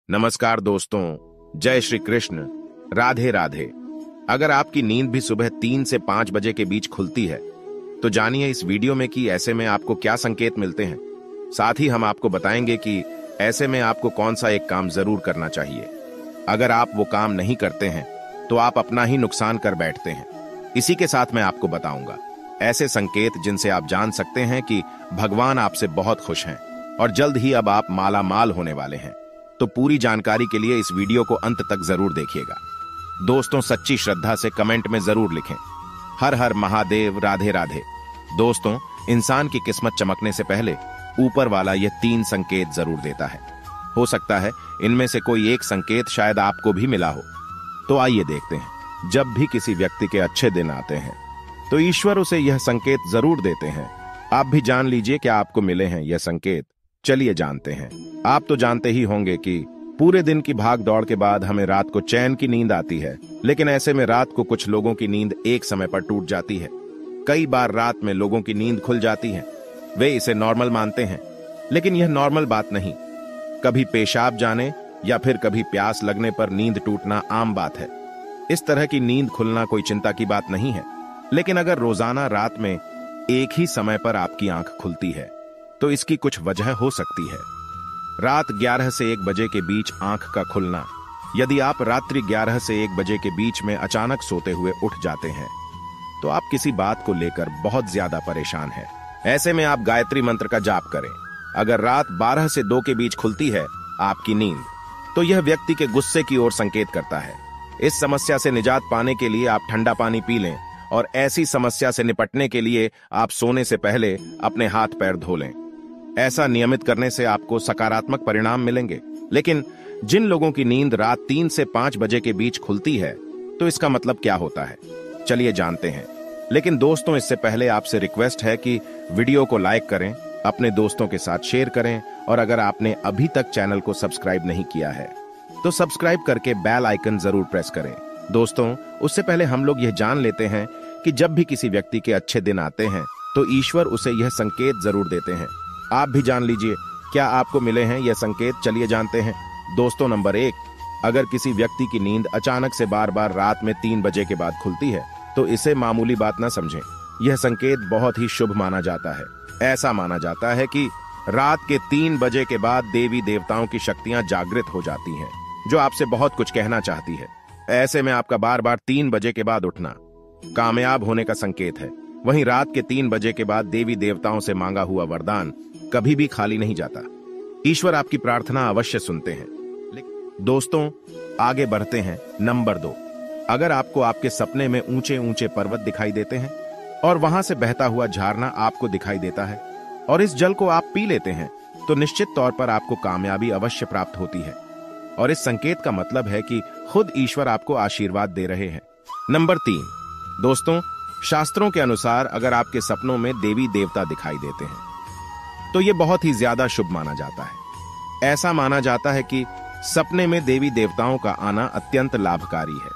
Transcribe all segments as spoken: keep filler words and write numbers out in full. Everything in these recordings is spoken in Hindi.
नमस्कार दोस्तों, जय श्री कृष्ण, राधे राधे। अगर आपकी नींद भी सुबह तीन से पांच बजे के बीच खुलती है तो जानिए इस वीडियो में कि ऐसे में आपको क्या संकेत मिलते हैं। साथ ही हम आपको बताएंगे कि ऐसे में आपको कौन सा एक काम जरूर करना चाहिए। अगर आप वो काम नहीं करते हैं तो आप अपना ही नुकसान कर बैठते हैं। इसी के साथ मैं आपको बताऊंगा ऐसे संकेत जिनसे आप जान सकते हैं कि भगवान आपसे बहुत खुश हैं और जल्द ही अब आप माला माल होने वाले हैं। तो पूरी जानकारी के लिए इस वीडियो को अंत तक जरूर देखिएगा। दोस्तों, सच्ची श्रद्धा से कमेंट में जरूर लिखें हर हर महादेव, राधे राधे। दोस्तों, इंसान की किस्मत चमकने से पहले ऊपर वाला यह तीन संकेत जरूर देता है। हो सकता है इनमें से कोई एक संकेत शायद आपको भी मिला हो। तो आइए देखते हैं। जब भी किसी व्यक्ति के अच्छे दिन आते हैं तो ईश्वर उसे यह संकेत जरूर देते हैं। आप भी जान लीजिए क्या आपको मिले हैं यह संकेत। चलिए जानते हैं। आप तो जानते ही होंगे कि पूरे दिन की भाग दौड़ के बाद हमें रात को चैन की नींद आती है, लेकिन ऐसे में रात को कुछ लोगों की नींद एक समय पर टूट जाती है। कई बार रात में लोगों की नींद खुल जाती है। वे इसे नॉर्मल मानते हैं, लेकिन यह नॉर्मल बात नहीं। कभी पेशाब जाने या फिर कभी प्यास लगने पर नींद टूटना आम बात है। इस तरह की नींद खुलना कोई चिंता की बात नहीं है, लेकिन अगर रोजाना रात में एक ही समय पर आपकी आंख खुलती है तो इसकी कुछ वजह हो सकती है। रात ग्यारह से एक बजे के बीच आंख का खुलना। यदि आप रात्रि ग्यारह से एक बजे के बीच में अचानक सोते हुए उठ जाते हैं तो आप किसी बात को लेकर बहुत ज्यादा परेशान हैं। ऐसे में आप गायत्री मंत्र का जाप करें। अगर रात बारह से दो के बीच खुलती है आपकी नींद तो यह व्यक्ति के गुस्से की ओर संकेत करता है। इस समस्या से निजात पाने के लिए आप ठंडा पानी पी लें और ऐसी समस्या से निपटने के लिए आप सोने से पहले अपने हाथ पैर धो लें। ऐसा नियमित करने से आपको सकारात्मक परिणाम मिलेंगे। लेकिन जिन लोगों की नींद रात तीन से पांच बजे के बीच खुलती है तो इसका मतलब क्या होता है, चलिए जानते हैं। लेकिन दोस्तों, इससे पहले आपसे रिक्वेस्ट है कि वीडियो को लाइक करें, अपने दोस्तों के साथ शेयर करें और अगर आपने अभी तक चैनल को सब्सक्राइब नहीं किया है तो सब्सक्राइब करके बेल आइकन जरूर प्रेस करें। दोस्तों, उससे पहले हम लोग यह जान लेते हैं कि जब भी किसी व्यक्ति के अच्छे दिन आते हैं तो ईश्वर उसे यह संकेत जरूर देते हैं। आप भी जान लीजिए क्या आपको मिले हैं यह संकेत। चलिए जानते हैं। दोस्तों, नंबर एक, अगर किसी व्यक्ति की नींद अचानक से बार बार रात में तीन बजे के बाद खुलती है तो इसे मामूली बात न समझें। यह संकेत बहुत ही शुभ माना जाता है। ऐसा माना जाता है कि रात के तीन बजे के बाद देवी देवताओं की शक्तियां जागृत हो जाती हैं, जो आपसे बहुत कुछ कहना चाहती है। ऐसे में आपका बार बार तीन बजे के बाद उठना कामयाब होने का संकेत है। वहीं रात के तीन बजे के बाद देवी देवताओं से मांगा हुआ वरदान कभी भी खाली नहीं जाता। ईश्वर आपकी प्रार्थना अवश्य सुनते हैं। दोस्तों, आगे बढ़ते हैं। नंबर दो, अगर आपको आपके सपने में ऊंचे ऊंचे पर्वत दिखाई देते हैं और वहां से बहता हुआ झरना आपको दिखाई देता है और इस जल को आप पी लेते हैं तो निश्चित तौर पर आपको कामयाबी अवश्य प्राप्त होती है और इस संकेत का मतलब है कि खुद ईश्वर आपको आशीर्वाद दे रहे हैं। नंबर तीन, दोस्तों, शास्त्रों के अनुसार अगर आपके सपनों में देवी देवता दिखाई देते हैं तो यह बहुत ही ज्यादा शुभ माना जाता है। ऐसा माना जाता है कि सपने में देवी देवताओं का आना अत्यंत लाभकारी है।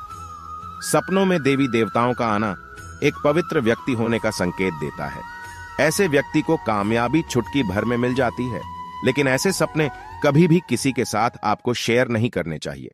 सपनों में देवी देवताओं का आना एक पवित्र व्यक्ति होने का संकेत देता है। ऐसे व्यक्ति को कामयाबी चुटकी भर में मिल जाती है, लेकिन ऐसे सपने कभी भी किसी के साथ आपको शेयर नहीं करने चाहिए।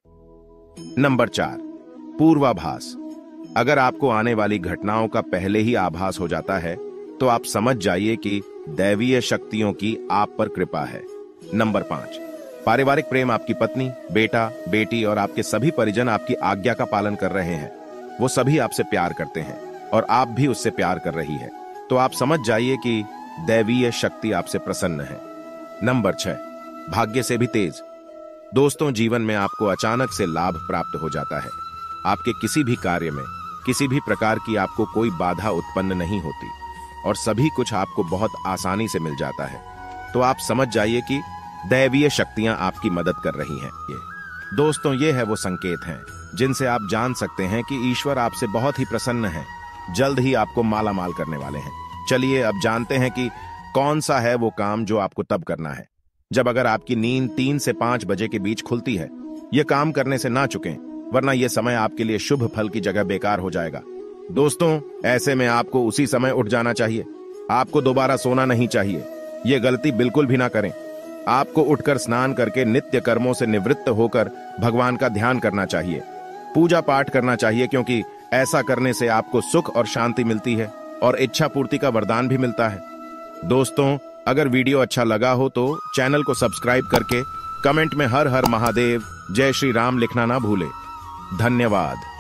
नंबर चार, पूर्वाभास। अगर आपको आने वाली घटनाओं का पहले ही आभास हो जाता है तो आप समझ जाइए कि दैवीय शक्तियों की आप पर कृपा है। नंबर पांच, पारिवारिक प्रेम। आपकी पत्नी, बेटा, बेटी और आपके सभी परिजन आपकी आज्ञा का पालन कर रहे हैं। वो सभी आपसे प्यार करते हैं और आप भी उससे प्यार कर रही है, तो आप समझ जाइए कि दैवीय शक्ति आपसे प्रसन्न है। नंबर छह, भाग्य से भी तेज। दोस्तों, जीवन में आपको अचानक से लाभ प्राप्त हो जाता है। आपके किसी भी कार्य में किसी भी प्रकार की आपको कोई बाधा उत्पन्न नहीं होती और सभी कुछ आपको बहुत आसानी से मिल जाता है, तो आप समझ जाइए कि दैवीय शक्तियां आपकी मदद कर रही हैं। ये दोस्तों, ये है वो संकेत हैं जिनसे आप जान सकते हैं कि ईश्वर आपसे बहुत ही प्रसन्न है, जल्द ही आपको माला माल करने वाले हैं। चलिए अब जानते हैं कि कौन सा है वो काम जो आपको तब करना है जब अगर आपकी नींद तीन से पांच बजे के बीच खुलती है। यह काम करने से ना चुकें, वरना यह समय आपके लिए शुभ फल की जगह बेकार हो जाएगा। दोस्तों, ऐसे में आपको उसी समय उठ जाना चाहिए। आपको दोबारा सोना नहीं चाहिए। यह गलती बिल्कुल भी ना करें। आपको उठकर स्नान करके नित्य कर्मों से निवृत्त होकर भगवान का ध्यान करना चाहिए, पूजा पाठ करना चाहिए, क्योंकि ऐसा करने से आपको सुख और शांति मिलती है और इच्छा पूर्ति का वरदान भी मिलता है। दोस्तों, अगर वीडियो अच्छा लगा हो तो चैनल को सब्सक्राइब करके कमेंट में हर हर महादेव, जय श्री राम लिखना ना भूले। धन्यवाद।